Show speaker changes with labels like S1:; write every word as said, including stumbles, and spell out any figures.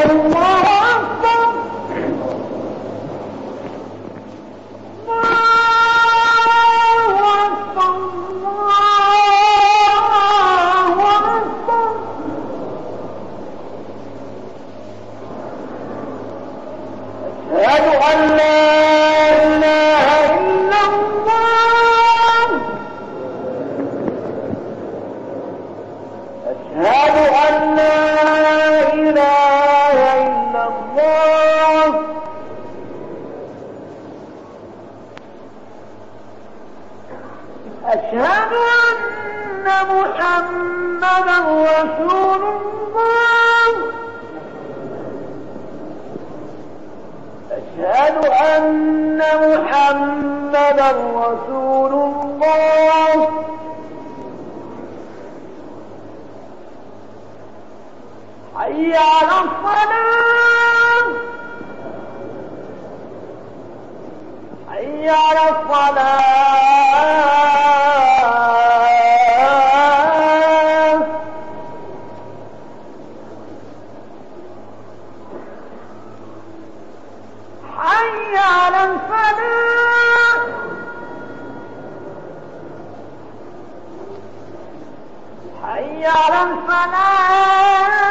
S1: أشهد أن محمدا رسول الله. أشهد أن محمدا رسول الله. حي على الصلاة. حي على الصلاة. حي على الفلاح. حي على الفلاح.